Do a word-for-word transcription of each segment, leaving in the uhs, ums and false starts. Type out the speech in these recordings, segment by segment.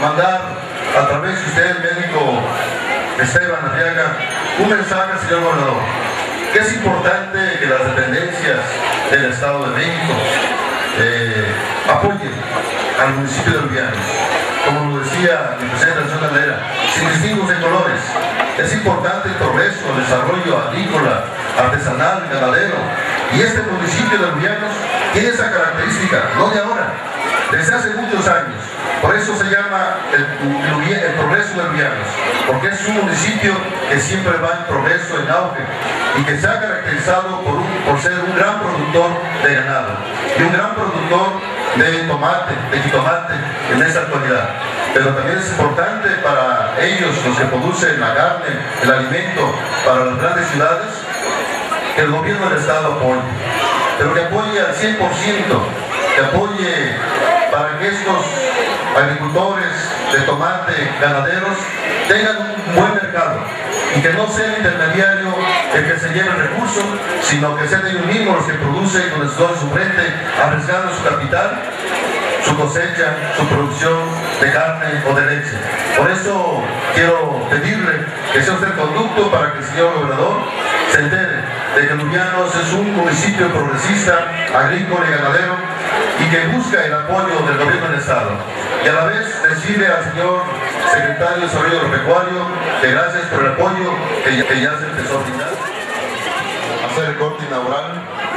mandar a través de usted, el médico Esteban Arriaga, un mensaje al señor gobernador, que es importante que las dependencias del Estado de México eh, apoyen al municipio de Rubianos. Como lo decía mi presidente Nación Caldera, sin distingos de colores, es importante el progreso, el desarrollo agrícola, artesanal, ganadero, y este municipio de Rubianos tiene esa característica, no de ahora, desde hace muchos años. Por eso se llama el, el, el progreso de Rubianos, porque es un municipio que siempre va en progreso, en auge, y que se ha caracterizado por, un, por ser un gran productor de ganado y un gran productor de tomate, de jitomate en esta actualidad. Pero también es importante para ellos, los que producen la carne, el alimento para las grandes ciudades, que el gobierno del Estado apoye, pero que apoye al cien por ciento, que apoye para que estos agricultores de tomate, ganaderos, tengan un buen mercado y que no sea el intermediario el que se lleve el recurso, sino que sean ellos mismos los que producen con el sudor de su frente, arriesgando su capital, su cosecha, su producción de carne o de leche. Por eso quiero pedirle que sea usted el conducto para que el señor gobernador se entere de que Rubianos es un municipio progresista, agrícola y ganadero, y que busca el apoyo del gobierno del Estado. Y a la vez decirle al señor secretario de Desarrollo Agropecuario que gracias por el apoyo que ya, que ya se empezó a brindar. Hacer el corte inaugural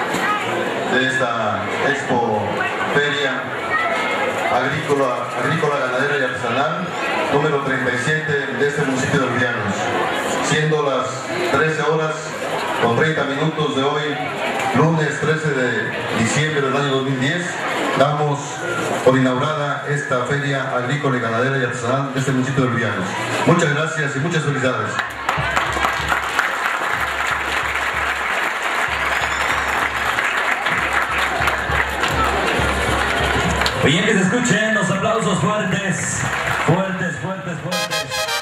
de esta Expo Feria Agrícola, Agrícola, Ganadera y Artesanal número treinta y siete de este municipio de Rubianos, siendo las trece horas con treinta minutos de hoy, lunes trece de diciembre del año dos mil diez, damos por inaugurada esta Feria Agrícola, Ganadera y Artesanal de este municipio de Rubianos. Muchas gracias y muchas felicidades. Bien, que se escuchen los aplausos fuertes, fuertes, fuertes, fuertes.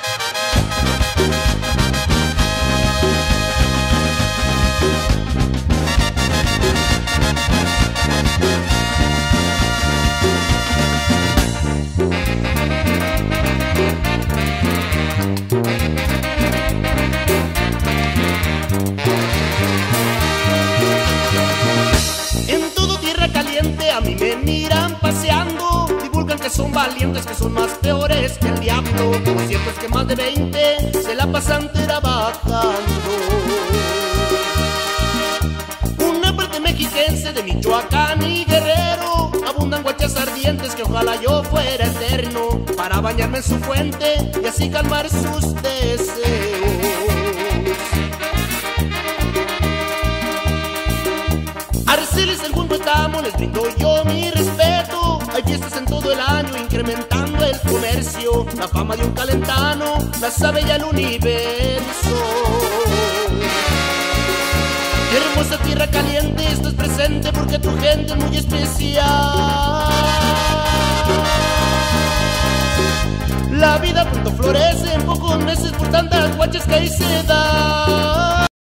En todo tierra caliente a mí me miran paseando, divulgan que son valientes, que son más peores que el diablo. Lo cierto es que más de veinte se la pasan trabajando. Una parte mexiquense de Michoacán y Guerrero, abundan guachas ardientes que ojalá yo fuera eterno para bañarme en su fuente y así calmar sus deseos. Arceles del buen Huetamo les brindo yo mi respeto. Hay fiestas en todo el año incrementando el comercio. La fama de un calentano la sabe ya el universo. Hermosa tierra caliente, estás presente porque tu gente es muy especial. La vida pronto florece en pocos meses por tantas guachas que ahí se dan.